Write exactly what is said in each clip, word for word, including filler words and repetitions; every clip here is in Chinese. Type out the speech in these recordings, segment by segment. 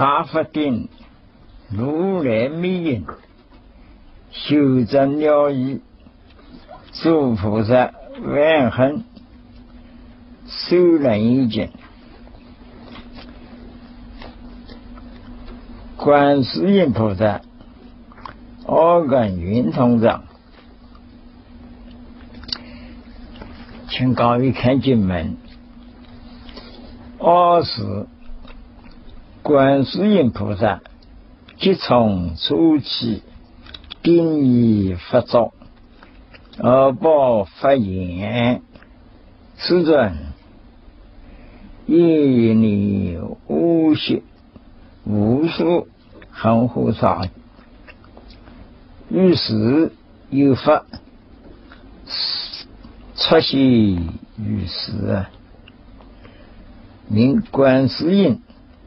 法佛定，如来密因，修正了义，诸菩萨万恒，修人一境。观世音菩萨二根圆通藏，请各位看经文。二是观世音菩萨即从初起定义佛作，而报发言，世尊，业力无息无数恒护法，于是有法出现于世，名观世音。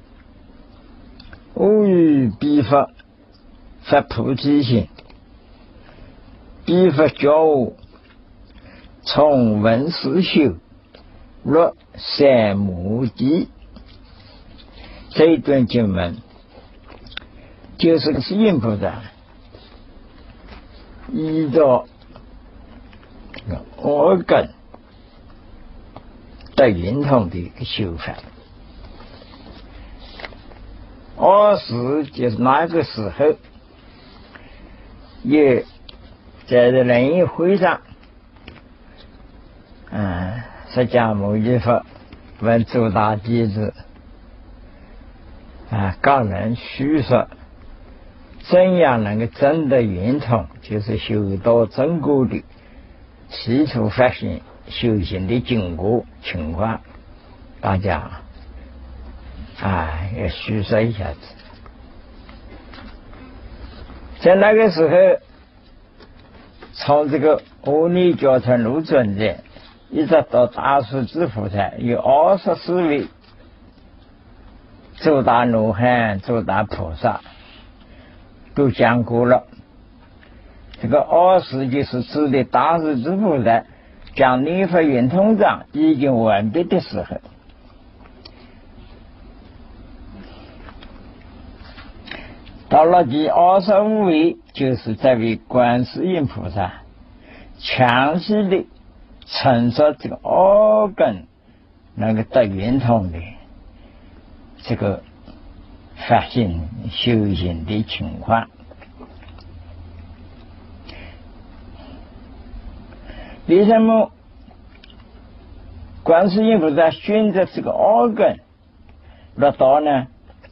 无于彼法发菩提心，彼法教我从闻思修，若三摩地。这一段经文就是世音菩萨依照二根的圆通的一个修法。二十就是那个时候，也在这人一会上，嗯，释迦牟尼佛问诸大弟子啊，告人叙说怎样能够真的圆通，就是修到正果的基础发现修行的经过情况，大家啊要叙述一下子。在那个时候，从这个阿弥教成卢尊者一直到大势至菩萨，有二十四位诸大罗汉、诸大菩萨都讲过了。这个二十就是指的大势至菩萨讲念佛圆通藏已经完毕的时候。到了第二十五位，就是这位观世音菩萨详细的陈述这个二根那个得圆通的这个发现修行的情况。为什么观世音菩萨选择这个二根落到呢？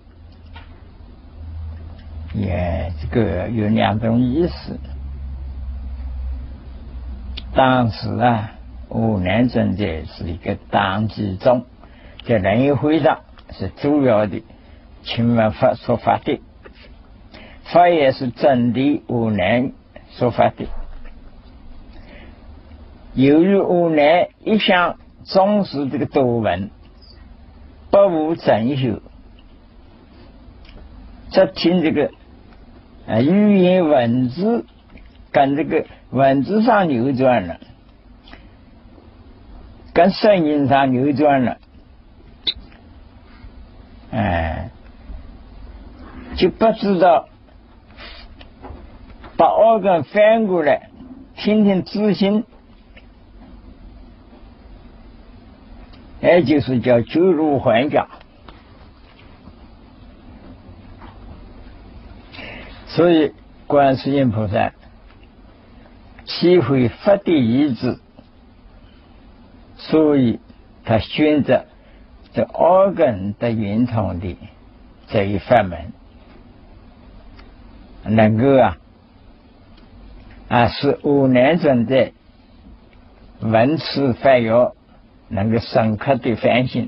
也这个有两种意思。当时啊，无难尊者是一个当机中，在人与会上是主要的请问法所发的，法也是真的无难所发的。由于无难一向重视这个多闻，不务正修，只听这个啊语言文字跟这个文字上流转了，跟声音上流转了，哎，就不知道把二根翻过来听听自心，也就是叫旧入还假。所以观世音菩萨体会佛的意志，所以他选择这二根的圆通的这一法门，能够啊啊使无难尊者闻此法要能够深刻的反省，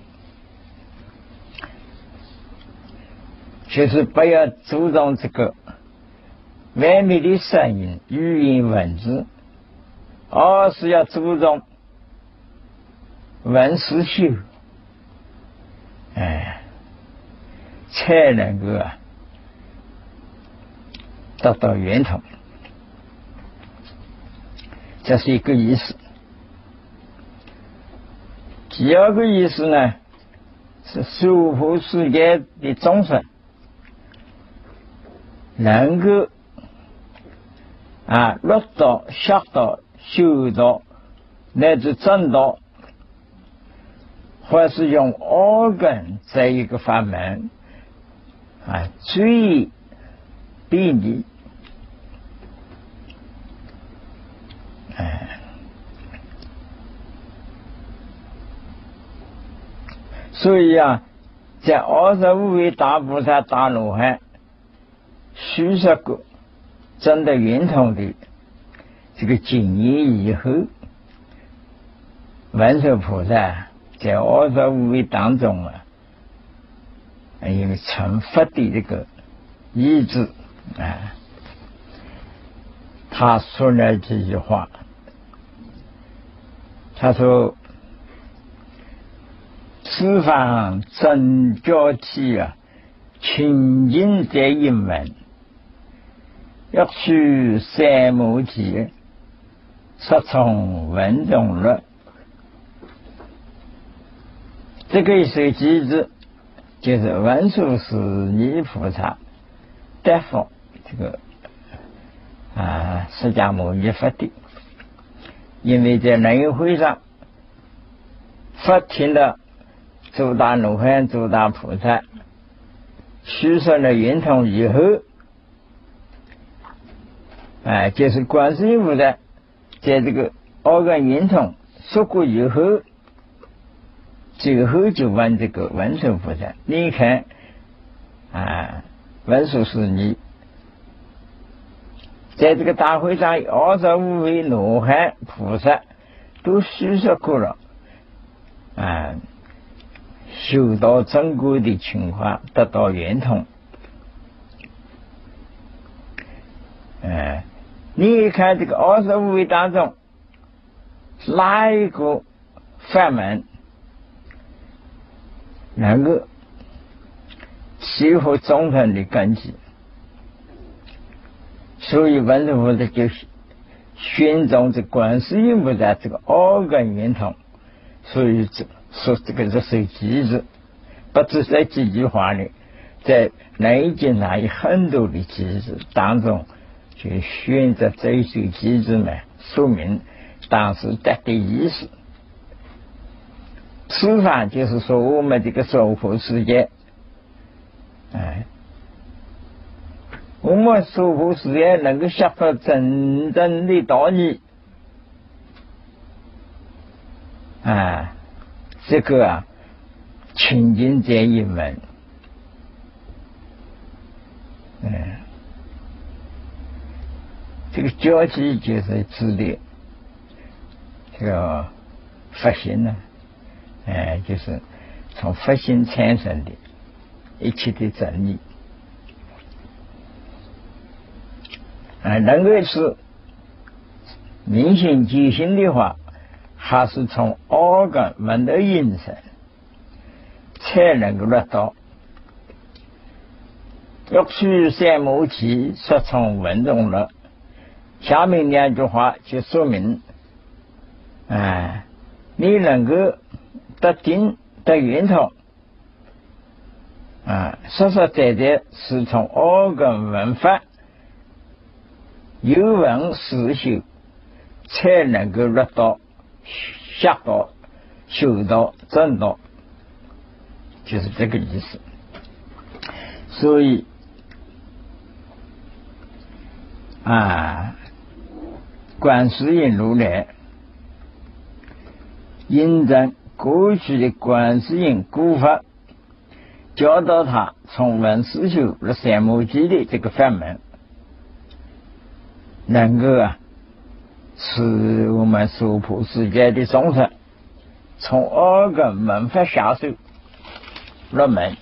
就是不要注重这个外面的声音语言文字，而是要注重闻思修，哎，才能够啊得到圆通。这是一个意思。第二个意思呢， 是守护世界的众生能够啊落道、学道、修道乃至正道，或是用耳根这一个法门啊最便利。哎，所以啊，在二十五位大菩萨大罗汉叙述过真的圆通的这个经验以后，文殊菩萨在二十五位当中啊，因为成佛的这个意志啊，他说了这句话，他说：“此方真教体啊，清净在一门，欲取三摩地，实从文中律。”这个是机制，就是文殊师利菩萨答复这个啊释迦牟尼佛的。因为在人与会上，佛听了诸大罗汉、诸大菩萨叙述了圆通以后，哎，就是观世音菩萨在这个二根圆通说过以后，最后就问这个文殊菩萨：“你看啊，文殊师利。”在这个大会上，二十五位罗汉菩萨都叙述过了啊，修道正果的情况，得到圆通。哎，你看这个二十五位当中，哪一个法门能够修复众生的根基？所以文殊菩萨就宣宗这观世音菩萨这个二根圆通，所以这说这个是首机制，不只是几句话里，在内经上有很多的机制当中，就选择这一首机制呢，说明当时得的意思。此法就是说我们这个娑婆世界，哎。我们娑婆世界能够学到真正的道理啊，这个啊，清净在一门，嗯，这个教体就是指的这个佛性呢，哎，就是从佛性产生的一切的真理。啊，能够是明心见性的话，还是从耳根闻到音声，才能够落到。欲取三摩地，实从文中律。下面两句话就说明，啊，你能够得定得圆通，啊，实实在在是从耳根闻法。有闻实修，才能够落到学道、修道、正道，就是这个意思。所以啊，观世音如来印证过去的观世音古法，教导他从闻实修入三摩地的这个法门。能够啊，使我们娑婆世界的众生从耳根闻法下手入门。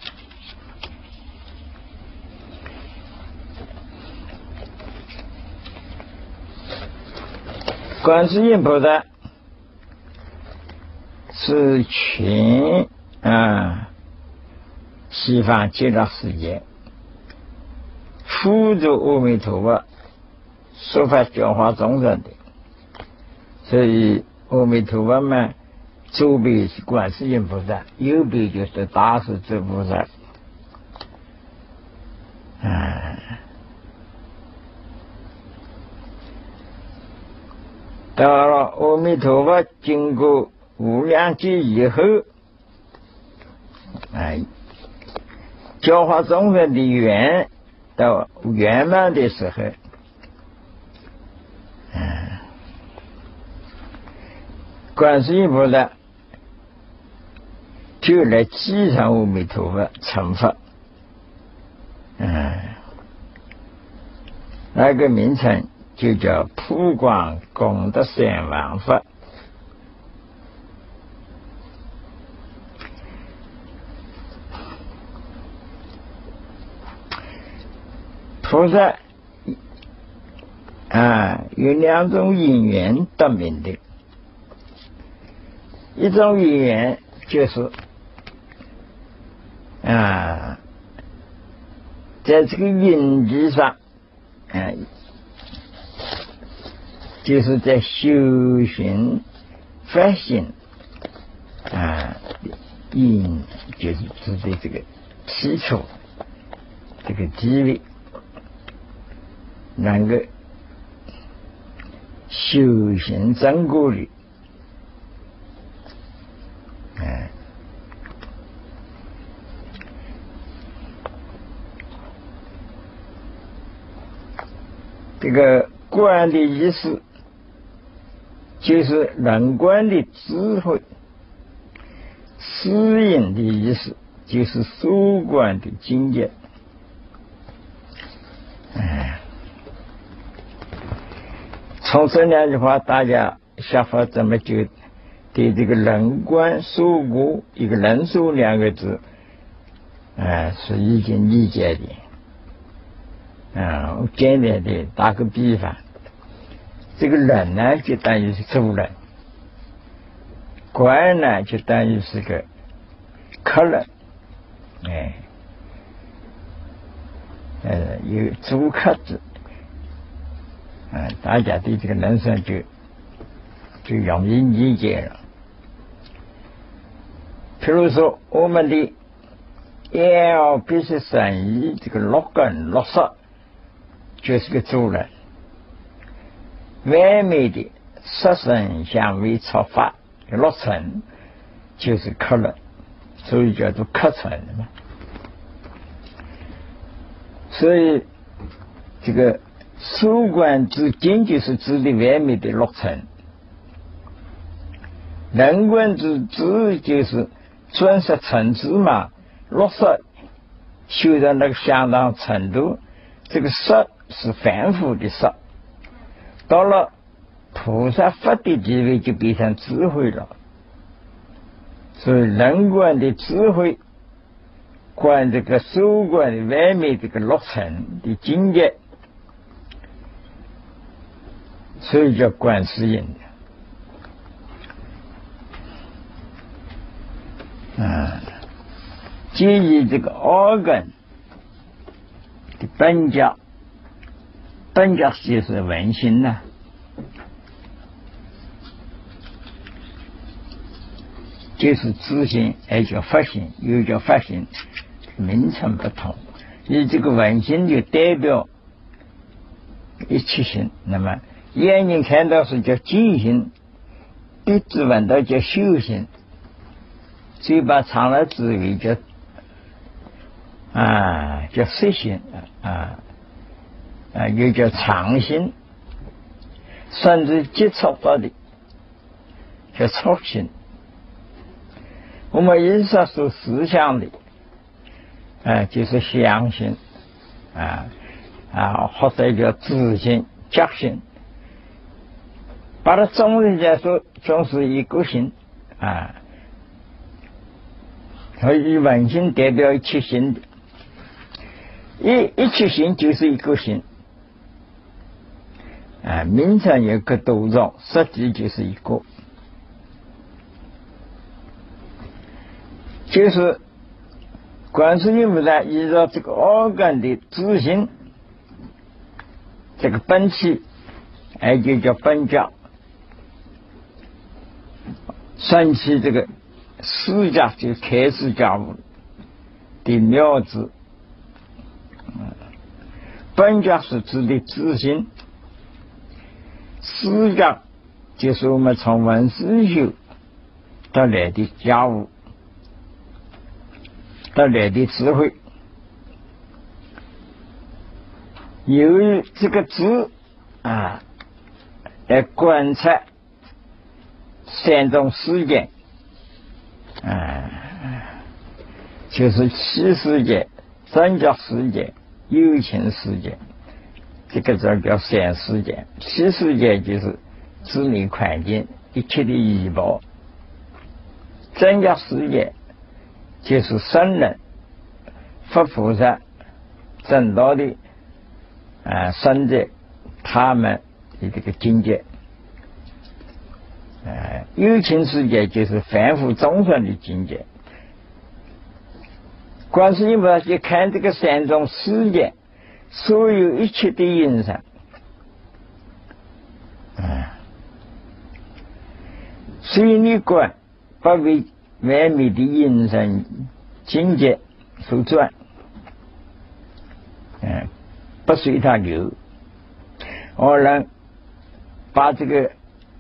观世音菩萨是全啊西方极乐世界辅助阿弥陀佛说法教化众生的，所以阿弥陀佛们左边是观世音菩萨，右边就是大势至菩萨。啊，到了阿弥陀佛经过无量劫以后，哎，教化众生的缘到圆满的时候，嗯，观世音菩萨就来继承阿弥陀佛成佛。嗯，那个名称就叫普光功德三王佛。菩萨啊，有两种因缘得名的，一种因缘就是啊。在这个因地上，啊，就是在修行发心啊，因就是指的这个基础，这个地位，能够修行正果的，啊。这个观的意思，就是人观的智慧；思因的意思，就是所观的境界。哎，从这两句话，大家想法怎么就对这个人观所观一个人所两个字，啊，是已经理解的。嗯，简单的打个比方，这个人呢就等于是主人，观呢就等于是个客人，哎，呃，有主客之，嗯、呃，大家对这个人生就就容易理解了。譬如说，我们的眼、耳、鼻、舌、身、意这个六根六识。就是个主人，外面的色声香味触法六尘就是客人，所以叫做客尘嘛。所以这个所观之境就是指的外面的六尘，人观之智就是专识层次嘛，六识修到那个相当程度，这个识是凡夫的识，到了菩萨佛的地位就变成智慧了。所以人观的智慧，观这个所观的外面这个六尘的境界，所以叫观世音的。啊，基于这个耳根的本教。本教就是闻心呐、啊，就是知心，也叫发心，又叫发心，名称不同。以这个闻心就代表一切心，那么眼睛看到是叫见心，鼻子闻到叫嗅心，嘴巴尝了滋味叫啊叫色心啊。啊，又叫尝心，甚至接触到的叫触心。我们印刷所思想的，啊，就是相心，啊啊，或者叫知心、觉心。把它总的来说，就是一个心啊。所以闻心代表一切心的，一一切心就是一个心。啊，名称有个多种，实际就是一个，就是观世音菩萨依照这个耳根的自性，这个本气，也就叫本教， 升起这个释迦就开始觉悟的妙智。本觉是指的自心，释迦就是我们从闻思修得来的觉悟，得来的智慧。由于这个智啊，来观察三种世界，啊，就是七世界、真觉世界、有情世界，这个叫叫三世界。七世界就是智力环境一切的医保，真觉世界就是圣人、佛菩萨、正道的啊圣者他们的这个境界。呃，有情世界就是凡夫众生的境界。观世音菩萨去看这个三种世界，所有一切的因缘，啊，所以你观不为外面的因缘境界所转，嗯、啊，不随它流，而能把这个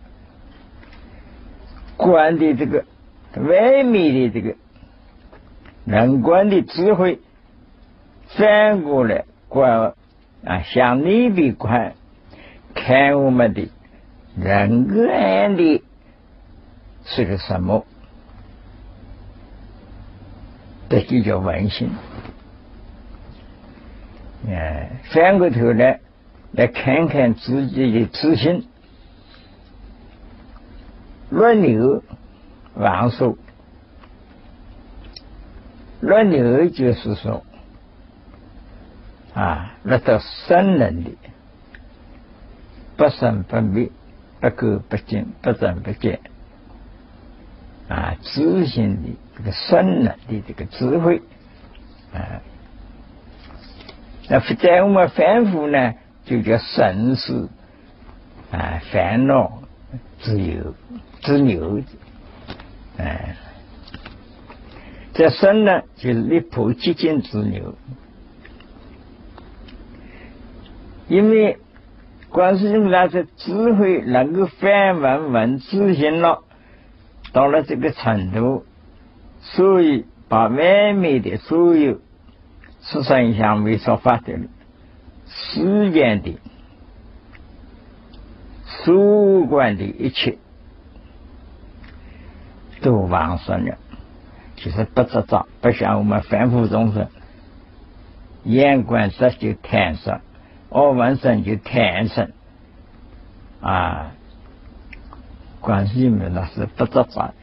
观的这个外面的这个人观的智慧反过来观啊，向内边观，看我们的人观的是个什么？这就叫闻心。嗯，反过头来来看看自己的自心。轮流往受，轮流就是说啊，那到圣人的不生不灭、不垢不净、不增不减啊，自信的这个圣人的这个智慧啊，那在我们凡夫呢，就叫生死啊，烦恼自由。之牛，哎，这生呢就是立破寂静之牛，因为观世音菩萨的智慧能够反闻闻自性了，到了这个程度，所以把外面的所有是身相为所发的世间的所观的一切都往生了，就是不执着，不像我们凡夫众生，眼观色就贪色，耳闻声就贪声，啊，观世音菩萨是不执着。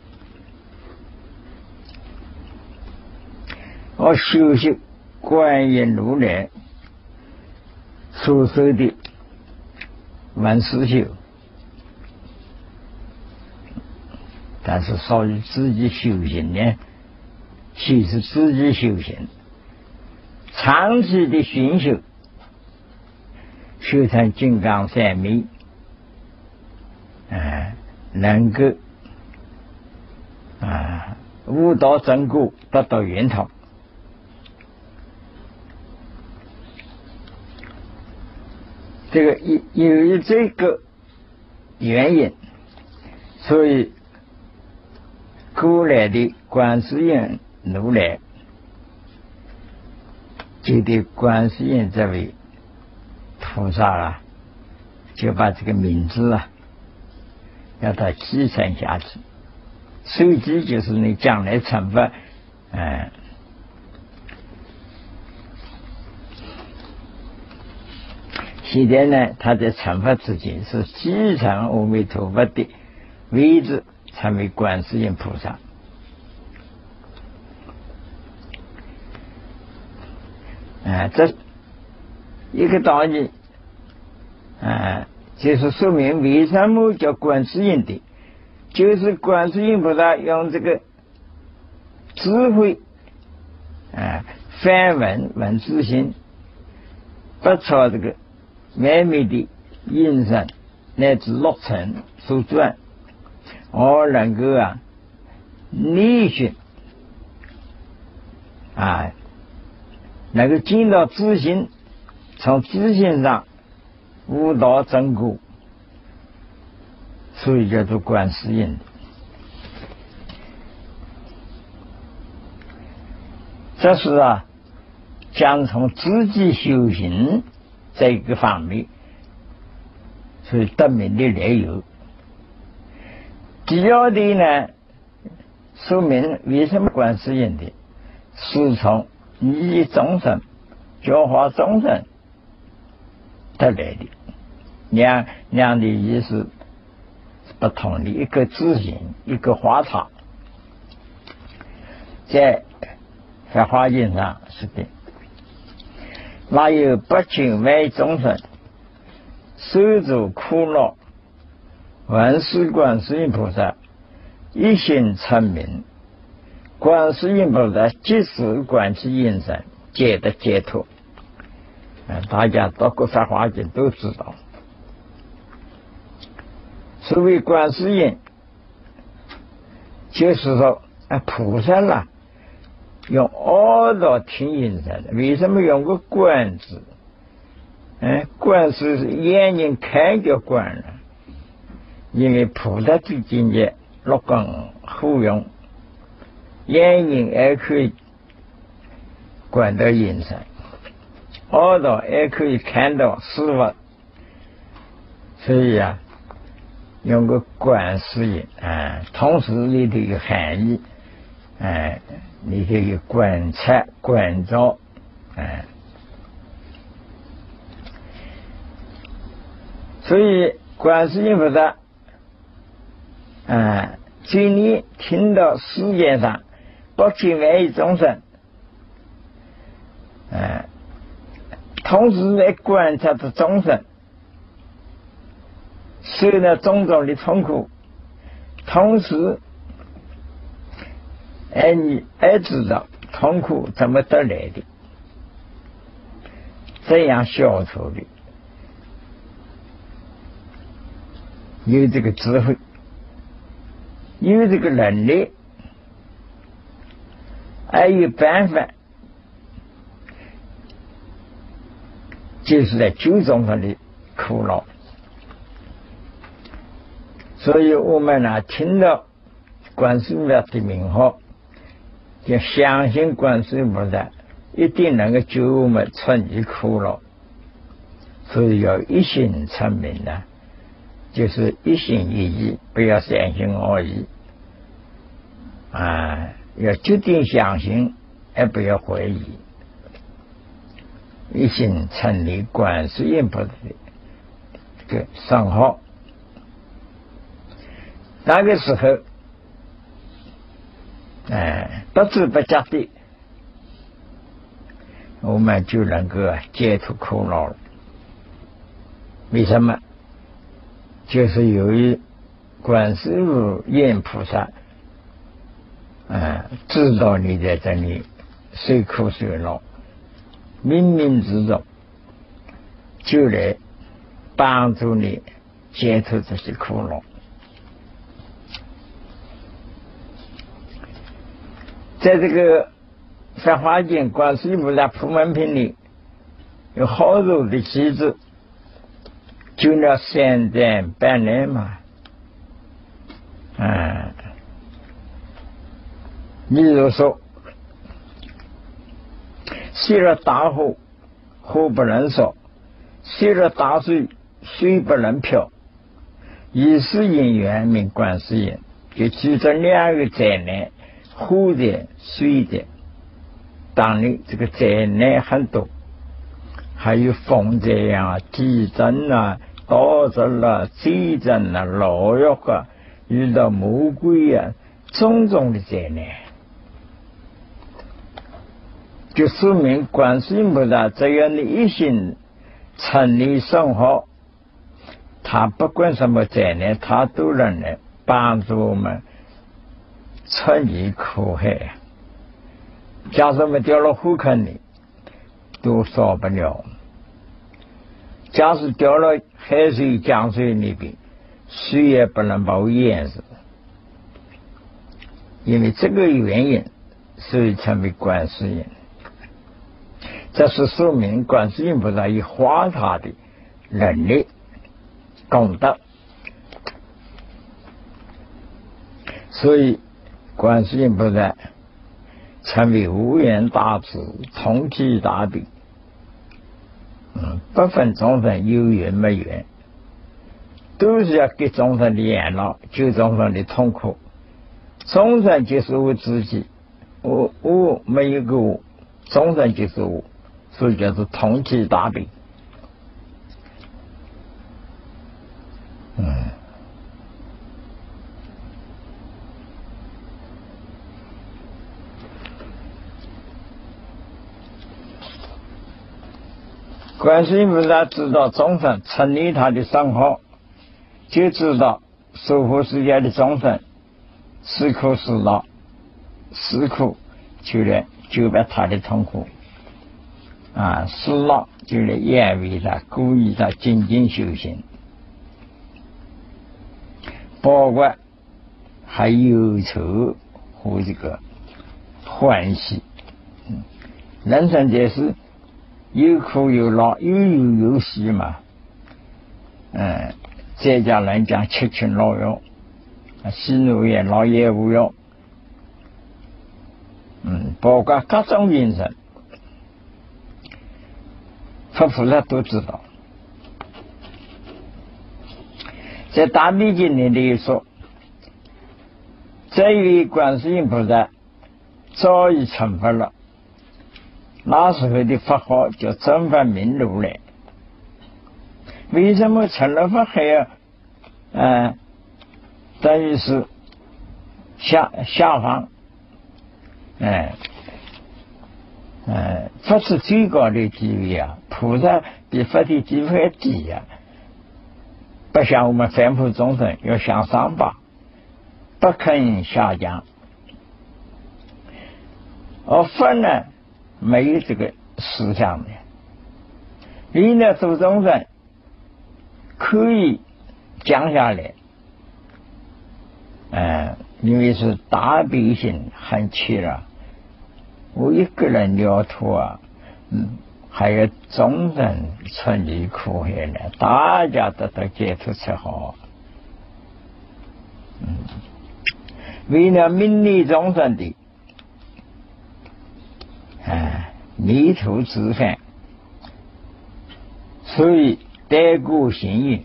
我修习观音如来所说的闻思修，但是属于自己修行呢，其实自己修行，长期的熏修，修成金刚三昧，啊，能够啊悟道正果，得到圆通。这个由由于这个原因，所以古来的观世音如来就对观世音这位菩萨啊，就把这个名字啊要他继承下去，受记就是你将来成佛，嗯。现在呢，他在成佛之前是继承阿弥陀佛的位置，成为观世音菩萨。啊，这一个道理啊，就是说明为什么叫观世音的，就是观世音菩萨用这个智慧啊，反闻闻自性，不操这个外面的因缘乃至六尘所转， 我能够啊内训啊，能够进到自信，从自信上悟道正果，所以叫做观世音。这是啊，讲从自己修行这个方面，所以得名的来由。第二点呢，说明为什么观世音的，是从利益众生、教化众生得来的，两两的意思不同的，一个自信，一个化他，在在华经上是的。哪有不尽为众生受诸苦恼，闻是观世音菩萨一心称名，观世音菩萨即是观其音声，皆得解脱。嗯，大家读过法华经都知道，所谓观世音，就是说啊，菩萨啦，用耳朵听音声的。为什么用个观字？嗯，观是眼睛看就观了，因为菩萨的境界六根互用，眼睛也可以观到音声，耳朵也可以看到事物，所以啊，用个观世音啊，同时里头有含义，哎、啊，里头有观察、观照，哎、啊。所以观世音菩萨啊，最你听到世界上不尽为众生，啊，同时来观察着众生受了种种的痛苦，同时哎，你也知道痛苦怎么得来的，这样消除的。有这个智慧，有这个能力，还有办法，就是来救众生的苦恼。所以我们呢，听到观世音菩萨的名号，就相信观世音菩萨一定能够救我们脱离苦恼，所以要一心称名呢。就是一心一意，不要三心二意啊！要决定相信，而不要怀疑。一心成立观世音菩萨的这个圣号，那个时候，哎，不知不觉的，我们就能够解脱苦恼了。为什么？就是由于观世音菩萨，啊，知道你在这里受苦受恼，冥冥之中就来帮助你解脱这些苦恼。在这个《法华经》观世音菩萨普门品里，有好多的句子。就那三点半年嘛，啊，例如说，泄了大火，火不能烧；泄了大水，水不能漂。以是因缘名观世音，就举这两个灾难，火的、水的。当然，这个灾难很多，还有风灾啊、地震啊。刀子啊、地震啊、牢狱啊，遇到魔鬼啊，种种的灾难，就说明观世音菩萨只要你一心成立圣号，他不管什么灾难，他都能来帮助我们脱离苦海。假设我们掉了火坑里，都烧不了。假使掉了海水、江水里边， 谁也不能把我淹死。因为这个原因，所以成为观世音。这是说明观世音菩萨以化他的能力、功德，所以观世音菩萨成为无缘大慈、同体大悲，嗯，不分众生有缘没缘，都是要给众生的烦恼，救众生的痛苦。众生就是我自己，我我没有个我，众生就是我，所以叫做同体大悲。嗯，观世音菩萨知道众生成立他的生活，就知道娑婆世界的众生是苦是乐，是苦就来就把他的痛苦啊，是乐就来安慰他，鼓励他精进修行，包括还忧愁和这个欢喜。嗯，人生在世有苦有乐，有忧有喜嘛。嗯，在家人讲七情六欲，喜怒哀乐也无忧。嗯，包括各种人生，佛菩萨都知道。在大悲经里里说，这位观世音菩萨早已成佛了。那时候的佛号叫真法明如来。为什么成了佛还要呃等于是下下放？哎呃佛是最高的地位啊，菩萨比佛的地位低啊，不像我们凡夫众生要向上拔，不肯下降。而佛呢没有这个思想的，为了度众生可以降下来，呃，因为是大悲心很切了，我一个人了脱啊，嗯，还有众生出离苦海呢，大家得到解脱才好。嗯，为了名利众生的啊迷途知返，所以待过行印，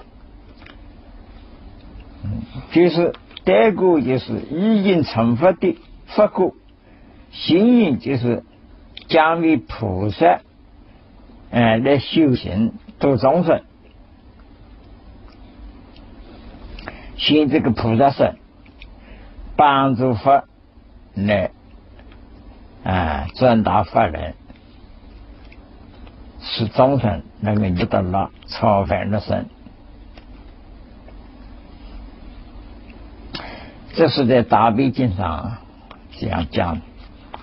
嗯，就是待过就是已经成佛的佛果，行印就是将为菩萨呃来修行度众生，行这个菩萨身，帮助佛来啊转达法轮，使众生能够入得了超凡的身。这是在大悲经上这样讲的，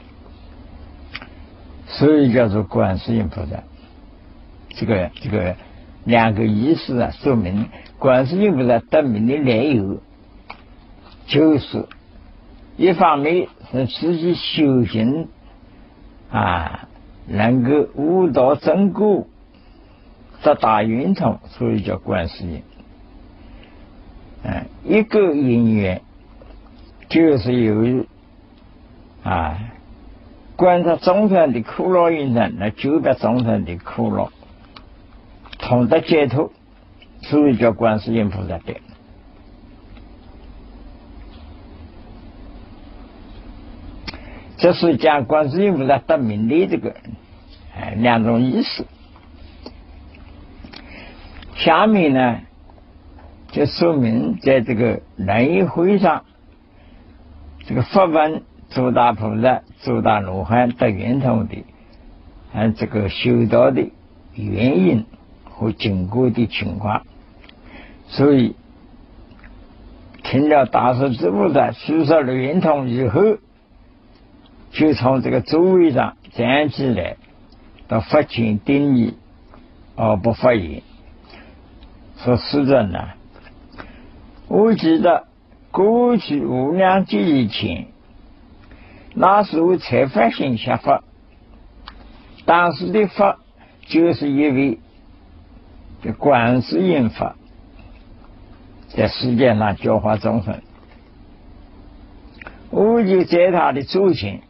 所以叫做观世音菩萨。这个这个两个意思啊，说明观世音菩萨得名的来由，就是一方面是自己修行啊，能够悟道正果，得大圆通，所以叫观世音。嗯，一个因缘就是有啊，观察众生的苦恼因缘，来救拔众生的苦恼，同得解脱，所以叫观世音菩萨的。这是讲观世音菩萨得名的这个呃两种意思。下面呢就说明在这个人议会上，这个佛问诸大菩萨、诸大罗汉得圆通的呃这个修道的原因和经过的情况。所以听了大势至菩萨叙述了圆通以后，就从这个座位上站起来，到佛经定义而不发言，说实在呢， 我记得过去无量劫以前，那时候才发现下法，当时的法就是一位的观世音佛在世界上教化众生，我就在他的祖前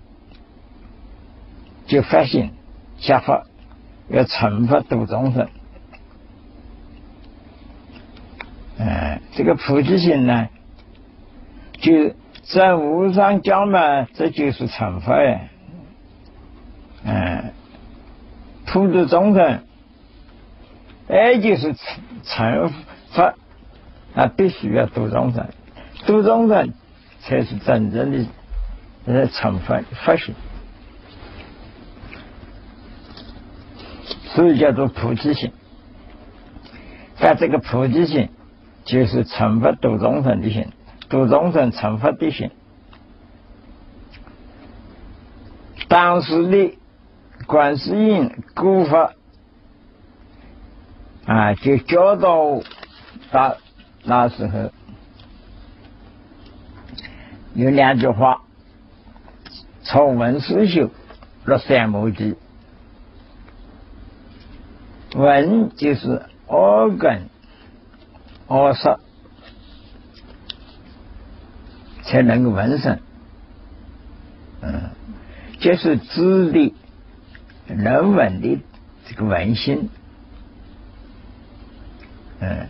就发现下法要成佛度众生。嗯，这个菩提心呢，就在无上讲嘛，这就是成佛呀。嗯，普度众生，哎，就是成成佛，那必须要度众生，度众生才是真正的呃成佛佛性，所以叫做菩提心。但这个菩提心就是成佛度众生的心，度众生成佛的心。当时的观世音古佛啊，就教导他那时候有两句话：从闻思修，落三摩地。闻就是耳根、耳识才能够闻声，嗯，就是指的人闻的这个闻心，嗯，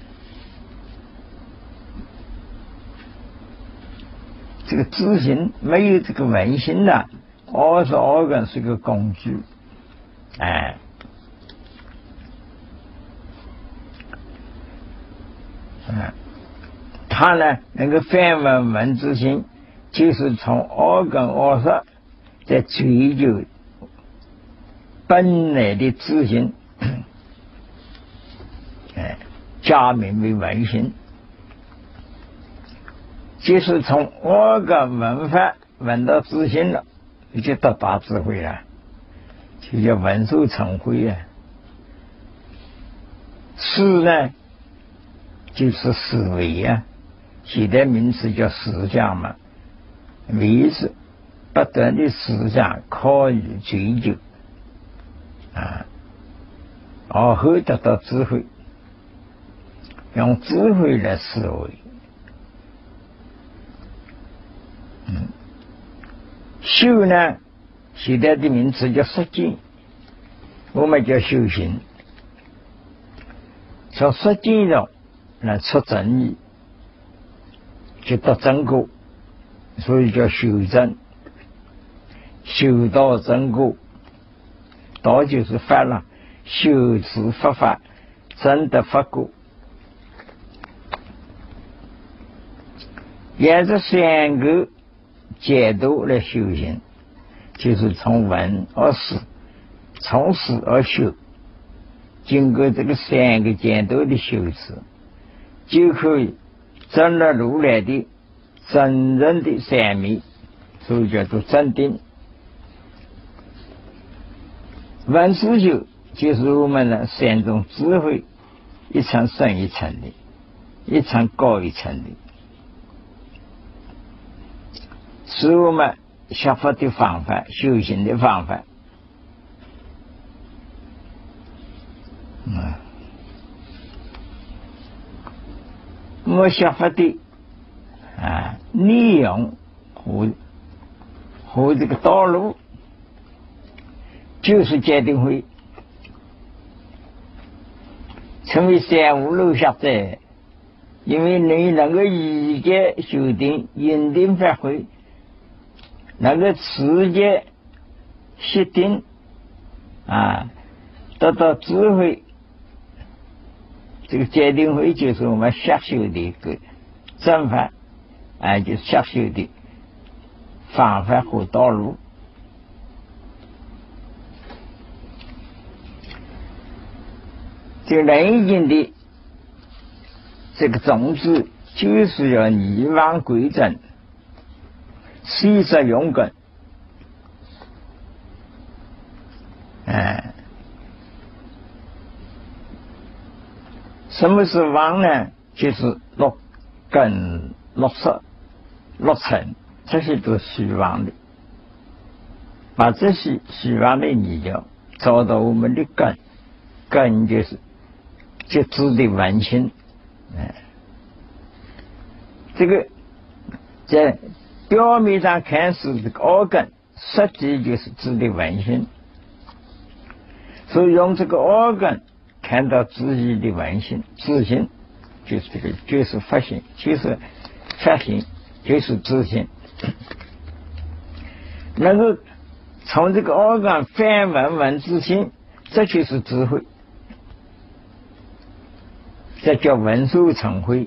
这个知心没有这个闻心的，耳识耳根是个工具，哎。嗯，他呢能够反闻闻之心，就是从耳根耳识在追求本来的自心，哎，加名为闻心，就是从耳根闻法闻到自心了，就得大智慧了，就叫闻受成慧啊。思呢就是思维啊，现代名词叫思想嘛，为是不断的思想、考虑、追究啊，而后得到智慧，用智慧来思维。嗯，修呢，现代的名词叫实践，我们叫修行，从实践中来出真理，就得真果，所以叫修真。修道真果，道就是法了，修持佛法，真得佛果。沿着三个阶度来修行，就是从闻而思，从思而修，经过这个三个阶段的修持，就可以证了如来的真正的三昧，所以叫做真定。闻思修就是我们的三种智慧，一层深一层的，一层高一层的，是我们学佛的方法，修行的方法。嗯，我学佛的啊内容和和这个道路，就是戒定慧，成为三无漏学者。因为你能够一戒修定，因定发挥，能够持戒习定啊，得到智慧。这个戒定慧就是我们下修的一个正法，啊，就是下修的方法和道路。这个人间的这个宗旨，就是要逆妄归正，随时用根。哎，什么是妄呢？就是落根、六识、六尘，这些都虚妄的。把这些虚妄的力量找到我们的根，根就是觉知的完心。哎，这个在表面上看是这个耳根，实际就是知的完心。所以用这个耳根看到自己的完心，自心就是这个，就是发心，就是发心，就是自心。能够从这个耳根反闻闻自心，这就是智慧，这叫文殊成慧。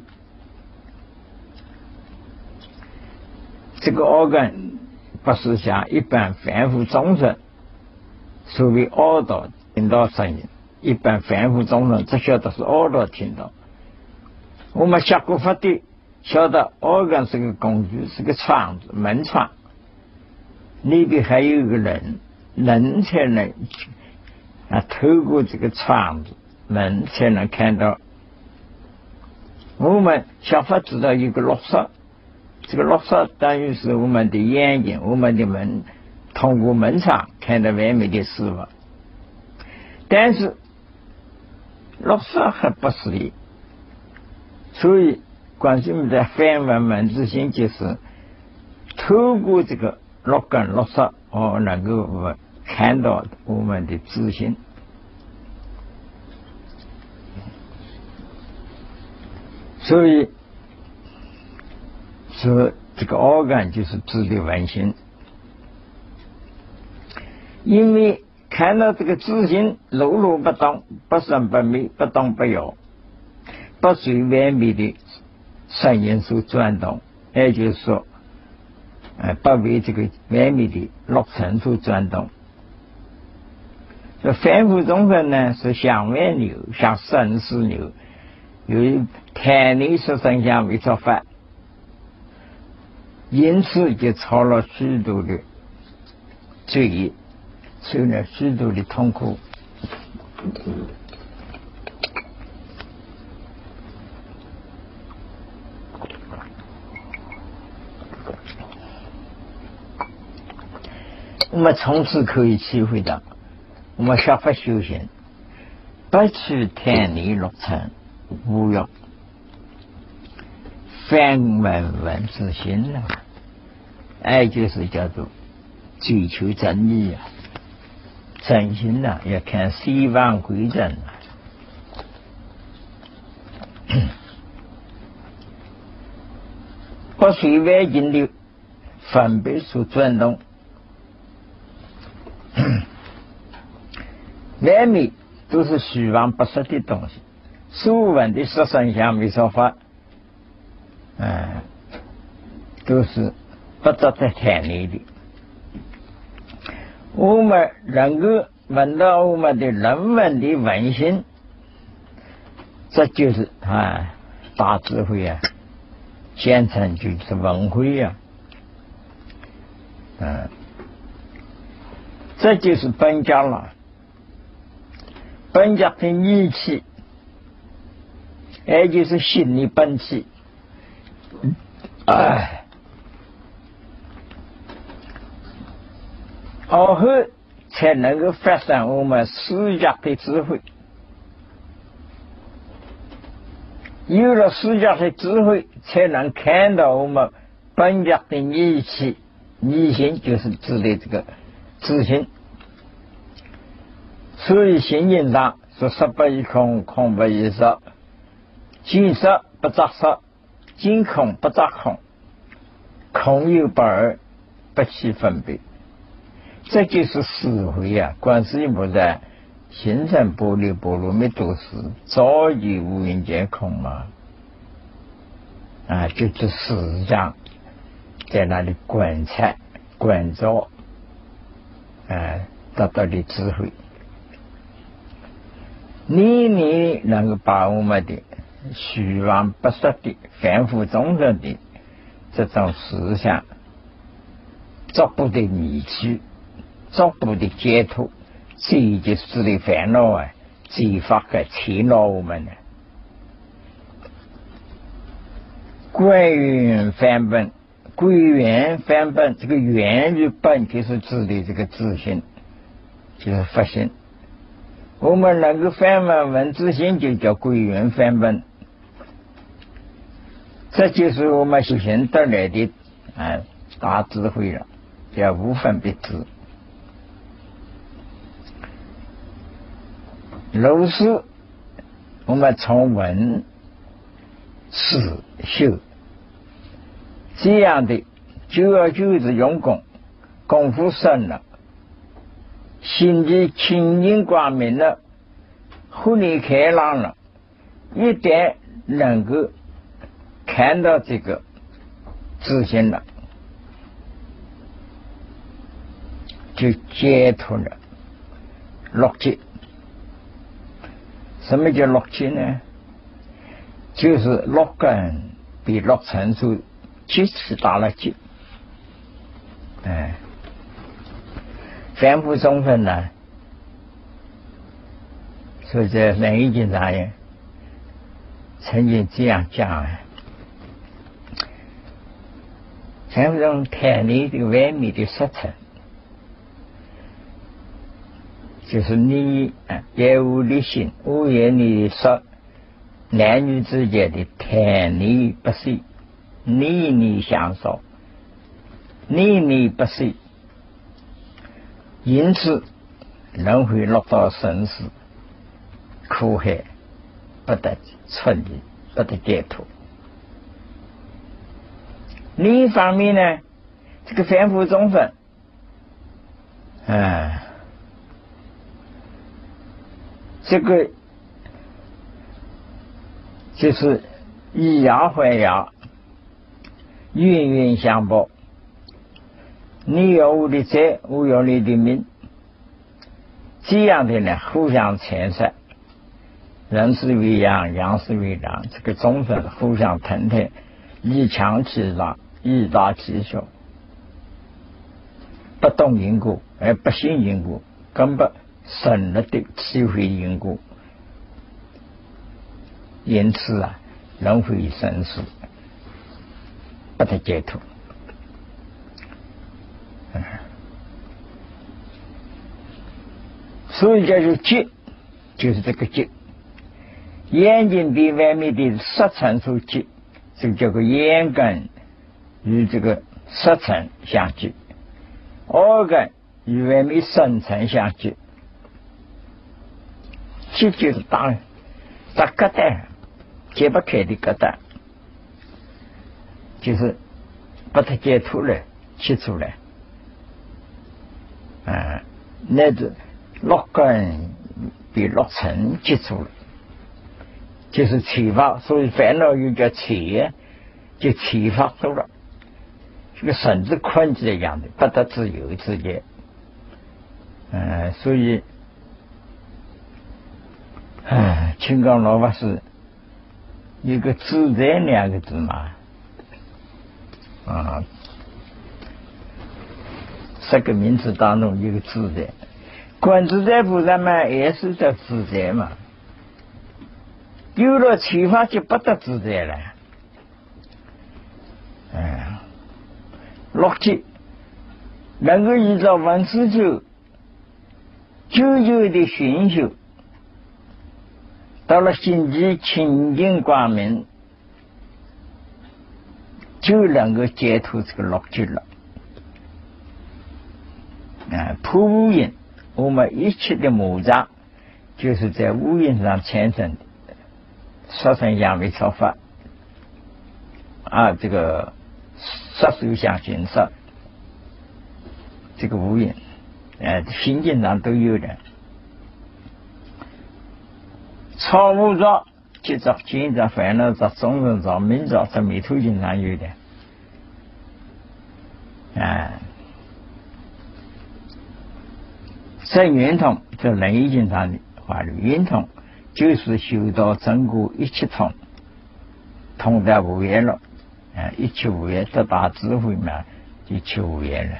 这个耳根不是像一般凡夫众生所谓耳朵听到声音，一般凡夫众生只晓得是耳朵听到。我们学过法的晓得耳根是个工具，是个窗子，门窗，里边还有一个人，人才能啊透过这个窗子门才能看到。我们学法知道有个六识，这个六识等于是我们的眼睛，我们的门，通过门窗看到外面的事物。但是六识还不是的，所以观世音在反闻闻自心，就是透过这个六根六识，哦，能够看到我们的自心。所以说这个耳根就是知的完心，因为看到这个自心碌碌不动，不生不灭，不动不摇，不随外面的声音所转动，也就是说，呃，不为这个外面的六尘所转动。这凡夫众生呢，是像万牛，像生死牛，由贪念所生相为造法，因此就造了许多的罪业，受了许多的痛苦。我们从此可以体会到，我们学法修行，不去贪念六尘无欲，反闻闻自心了，爱就是叫做追求真理啊，真心啊，要看西方归真啊。不随外境的分别所转动，外面都是虚妄不实的东西，所闻的色声香味触法，嗯，都是不值得贪恋的。我们能够闻到我们的人文的文心，这就是啊大智慧啊，简称就是文慧啊，嗯，这就是本家了。本家的义气，也就是心的本气，哎，而后才能够发生我们思觉的智慧。有了思觉的智慧，才能看到我们本家的义气。义心就是指的这个自心。所以心经上说：“色不异空，空不异色，见色不着色，见空不着空，空有不二，不起分别。”这就是思维啊！观世音菩萨行深般若波罗蜜多时，早已无云见空嘛，啊，就是思想在那里观察、观照，啊，得到的智慧。你你能够把我们的虚妄不实的凡夫众生的这种思想逐步的离去，逐步的解脱，这就是的烦恼啊，这法个牵恼我们呢。 归元返本，归元返本，这个元与本就是指的这个自性，就是佛性。我们能够返本闻自性，就叫归元返本。这就是我们修行得来的啊大智慧了，叫无分别智。如是，我们从闻、思、修这样的，久而久之用功，功夫深了，心地清净光明了，豁然开朗了，一旦能够看到这个自信了，就解脱了六界。什么叫六界呢？就是六根比六尘数极其大了界。哎，凡夫众生呢，所以在《楞严经》上也曾经这样讲啊，凡夫众贪恋这个外面的色尘，就是你啊，业无立心，无言你说男女之间的贪恋不息，念念相守，念念不息，因此轮回落到生死苦海，不得出离，不得解脱。另一方面呢，这个凡夫众生啊，这个就是以牙还牙，冤冤相报。你有我的债，我有你的命，这样的呢，互相残杀，人是为羊，羊是为狼，这个众生互相腾腾，以强欺弱，以大欺小，不懂因果，而不信因果，根本深入的体会因果，因此啊，轮回生死不得解脱。嗯，所以叫做结，就是这个结。眼睛比外面的色尘所结，这个叫做眼根与这个色尘相结，耳根与外面深尘相结。结就是打打疙瘩，解不开的疙瘩，就是把它解脱了，切出来。啊，那是六根比六尘接触了，就是启发，所以烦恼又叫启，就启发出了，这个绳子困住一样的，不得自由自在。嗯、呃，所以，啊，青冈老法师有个自在两个字嘛，啊。十个名词当中一个自在，观自在菩萨嘛，也是叫自在嘛。有了启发就不得自在了。嗯，六界能够依照文思修，久久的熏修，到了心地清净光明，就能够解脱这个六界了。啊，破五蕴，我们一切的魔障，就是在五蕴上产生的，色身相为超法，啊，这个色受想行识，这个五蕴，呃，心经上都有的。超无着、急着、见着、烦恼着、众生着、明着，这弥陀经上有的，啊。在圆通，在楞严经上的话里，圆通就是修到整个一切通，通达无碍了，啊，一切无碍得大智慧嘛，一切无碍了。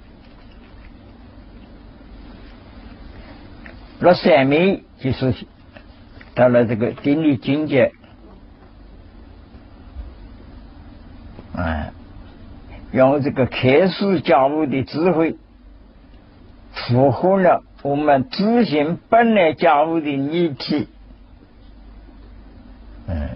那三昧就是到了这个定力境界， 嗯，用这个开示教悟的智慧，符合了我们自信本来教悟的议题。嗯，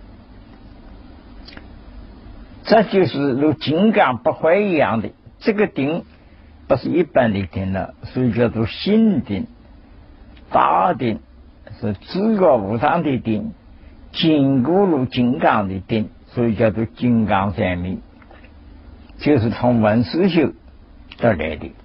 这就是如金刚不坏一样的，这个定不是一般的定了，所以叫做心定、大定，是自觉无上的定，坚固如金刚的定，所以叫做金刚三昧，就是从文思修得来的。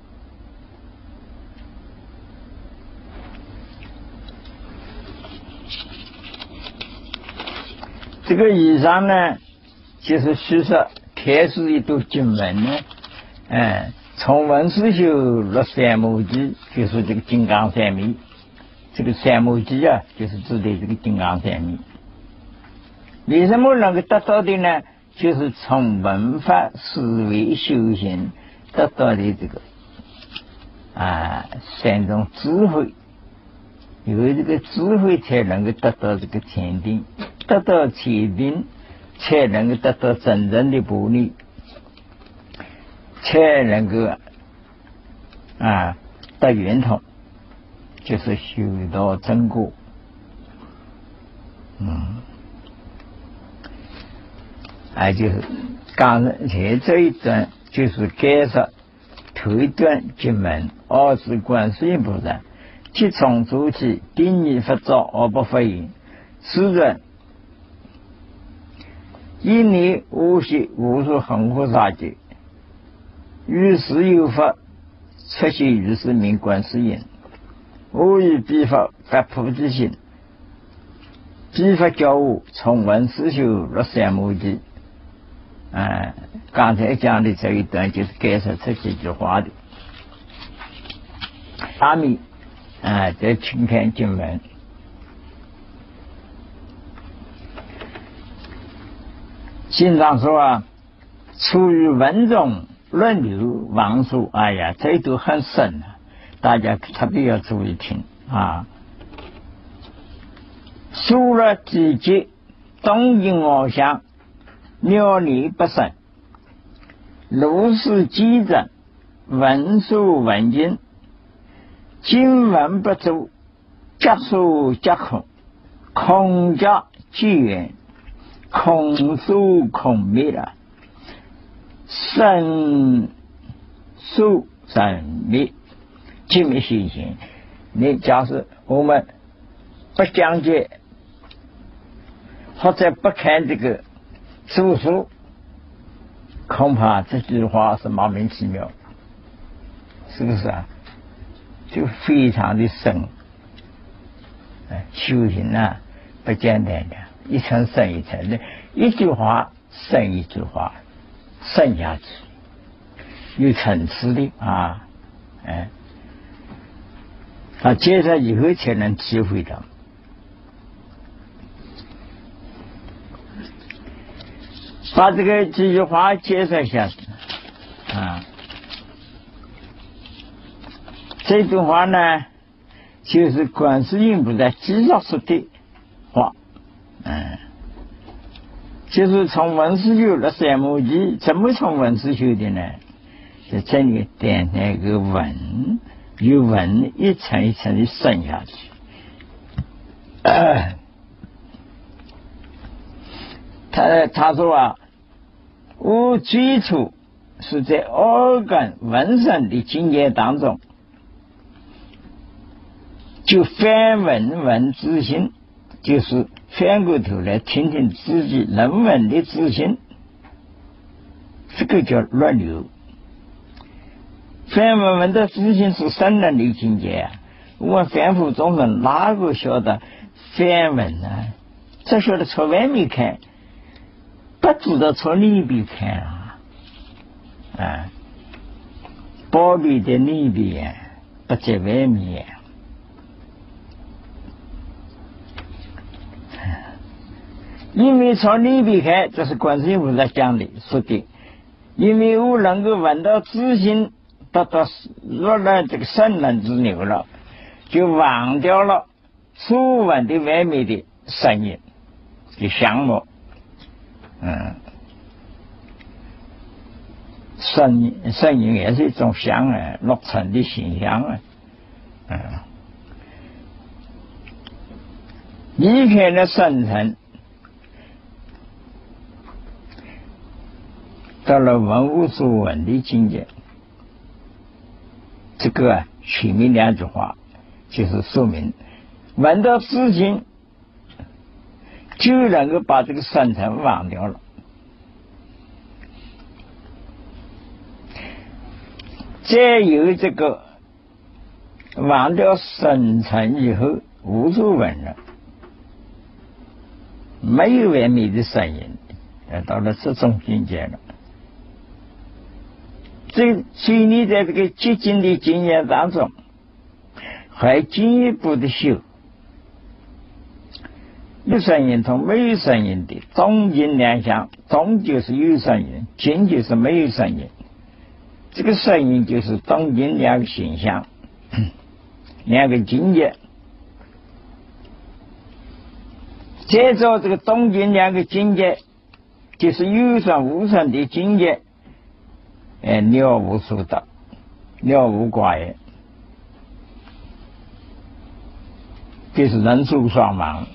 这个以上呢，就是叙述开始一段经文呢，嗯，从文思修入三摩地，就是这个金刚三昧。这个三摩地啊，就是指的这个金刚三昧。为什么能够得到的呢？就是从文法思维修行得到的这个啊三种智慧，有这个智慧才能够得到这个禅定。得到禅定，才能够得到真正的般若，才能够啊得圆通，就是修道正果。嗯，啊，就是刚才这一段就是介绍头一段经文，二是观世音菩萨，即从主体定义佛照而不发言，是人。一念无息无数恒河沙界，于是有佛出现于是名观世音。我以彼佛发菩提心，彼佛教我从文思修入三摩地。啊，刚才讲的这一段就是介绍这几句话的。下面啊，再请看经文。经常说啊，处于文中论流王数，哎呀，这都很深啊，大家特别要注意听啊。疏了季节，东迎我乡，鸟离不生，如是机正，文数文经，经文不足，皆数皆空，空家即缘。空数空灭了，生数生灭，即灭现行。你假使我们不讲解，或者不看这个数数，恐怕这句话是莫名其妙，是不是啊？就非常的深，修行啊，不简单的。一层深一层的，一句话深一句话深下去，有层次的啊，哎，啊，接着以后才能体会到。把这个几句话介绍一下啊，这句话呢，就是观世音菩萨经常说的话。嗯，就是从文思修入三摩地，怎么从文思修的呢？是这里点那个文，由文一层一层的渗下去。呃、他他说啊，我最初是在二根文身的经验当中，就翻文文自性，就是翻过头来听听自己人文的自信，这个叫入流。翻文文的自信是圣人的境界啊！我们凡夫众生哪个晓得翻文呢？只晓得从外面看，不知道从里边看啊！啊，宝贝的里边不在外面。因为从里边看，这是观世音菩萨讲的说的，因为我能够闻到自信，得到入了这个圣人之流了，就忘掉了所闻的外面的声音的项目。嗯， 圣圣人也是一种相啊，六尘的形象啊，嗯，离开了圣尘，到了文无所闻的境界。这个啊，前面两句话就是说明，闻到自性，就能够把这个圣尘忘掉了。再有这个忘掉圣尘以后，无所闻了，没有完美的声音，到了这种境界了。这所以你在这个接近的经验当中，还进一步的修有声音同没有声音的中间两项，中就是有声音，间就是没有声音。这个声音就是中间两个形象，两个境界。再做这个中间两个境界，就是有声无声的境界。哎，了无所得，了无挂碍，这是人寿双亡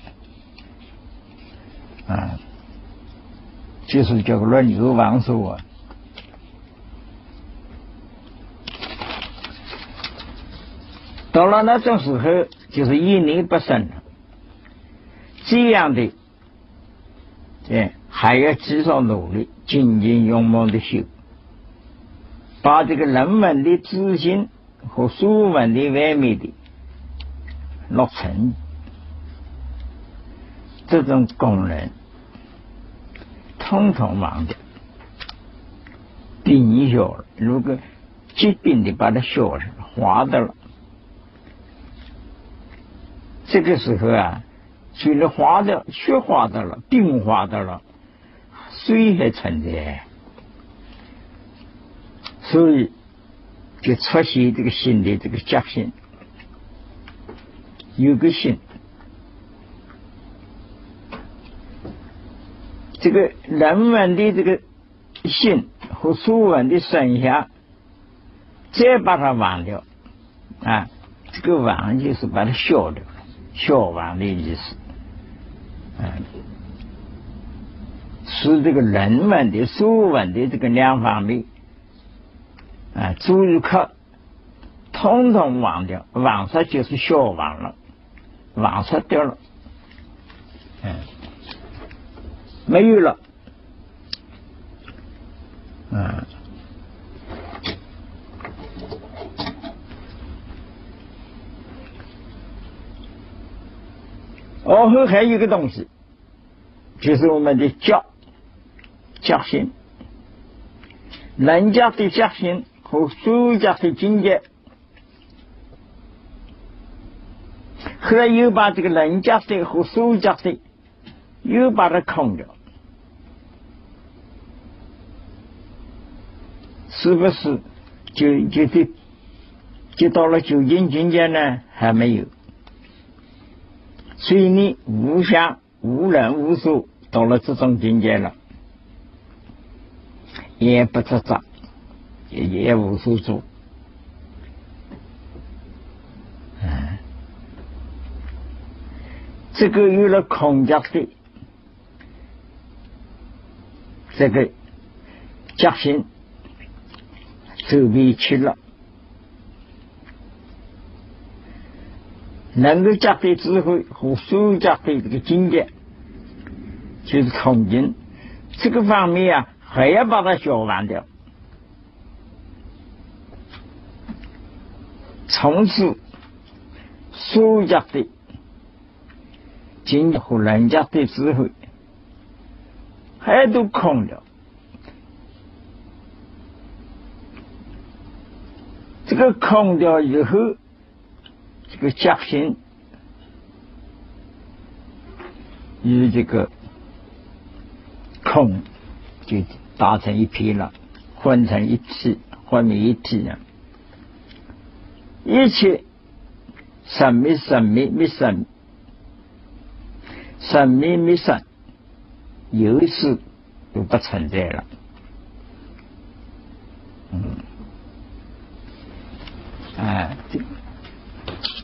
啊，就是叫轮流亡寿啊。到了那种时候，就是一念不生了。这样的，哎，还要继续努力，精进勇猛的修。把这个人们的自信和书文的外面的六尘这种功能统统忘掉，病消了。如果疾病的把它消了，化掉了，这个时候啊，除了化掉、血化掉了、病化掉了，水还存在。所以就出现这个新的这个觉性，有个心，这个人们的这个心和所闻的声响，再把它忘掉啊，这个忘就是把它消掉，消亡的意思，啊，是这个人们的所闻的这个两方面。啊，诸如客统统忘掉，忘失就是消亡了，忘失掉了，嗯，没有了，嗯，而后还有一个东西，就是我们的觉觉心，人家的觉心。和所觉的境界，后来又把这个人觉的和所觉的又把它空掉，是不是就就就就到了究竟境界呢？还没有。所以你无相无人无所，到了这种境界了，也不执着。也也无所住，嗯，这个有了空觉的这个觉心，周围去了，能够觉的智慧和所觉的这个境界，就是空境，这个方面啊，还要把它消完掉。从此所觉的境界和人家的智慧还都空了，这个空掉以后，这个觉心与这个空就打成一片了，混成一体，混为一体了。一切生灭生灭灭生，生灭灭生，有时都不存在了。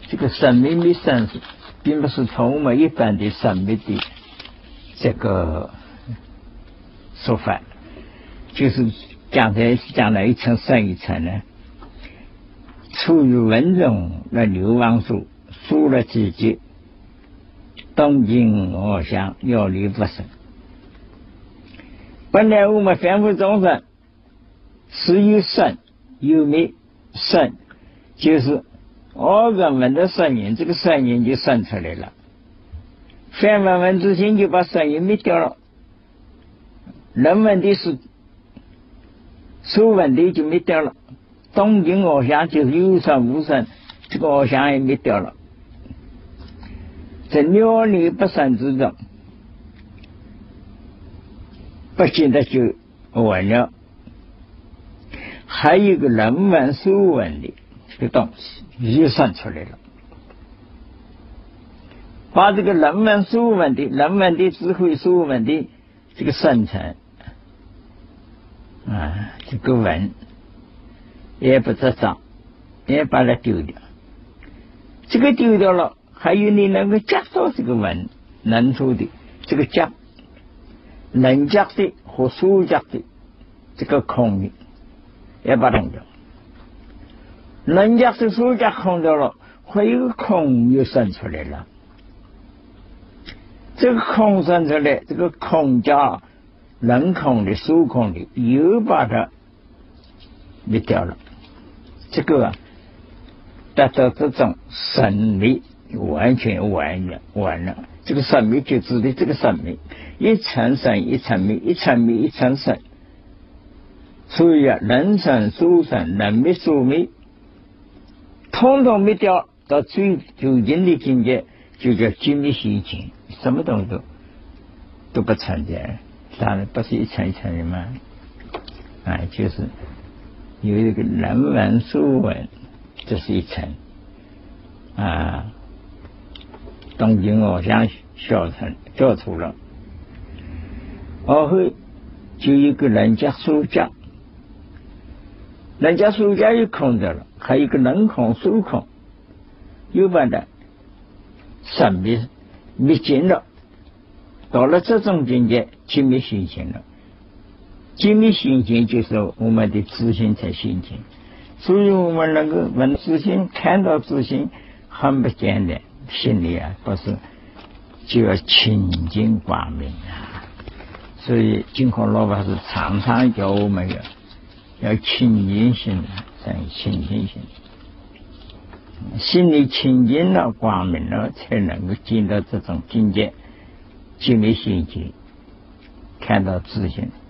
这个神秘密生死，并不是从我们一般的神秘的这个说法，就是讲的讲了一层算一层呢。处于文中的流亡处，输了几句，东经我想要离不生。本来我们凡夫众生是有生有灭，生就是二个门的声音，这个声音就生出来了。梵文文之心就把声音灭掉了，人文的是所闻的就灭掉了。东经我想就是有生无生，这个我想也灭掉了。在了离不生之中，不见得就完了。还有一个人文所闻的这个东西又生出来了，把这个人文所闻的、人文的智慧所闻的这个生成啊，这个文也不执掌，也把它丢掉。这个丢掉了，还有你能够接受这个文能做的这个接，能接的和所接的这个空的也把它掉。能接的所接空掉了，还有个空又生出来了。这个空生出来，这个空加能空的、所空的，又把它灭掉了。这个啊，达到这种神秘，完全完了完了。这个神秘就指的这个神秘，一层神一层秘，一层秘一层神。所以啊，人神所神，人灭所灭，统统灭掉，到最究竟的境界就叫寂灭心情，什么东西都都不存在，当然不是一层一层的嘛，啊，就是有一个人文所闻，这是一层啊。东经我想小成做出了，而后就一个人家所讲，人家所讲又空着了，还有一个人空所空，又把它神秘灭尽了。到了这种境界，寂灭心情了。寂灭心情就是我们的自信才心情，所以我们能够闻自信，看到自信，很不简单。心里啊，不是就要清净光明啊。所以净空老法师常常教我们要要清净心，才清净心。心里清净了、光明了，才能够进到这种境界，寂灭心情，看到自信。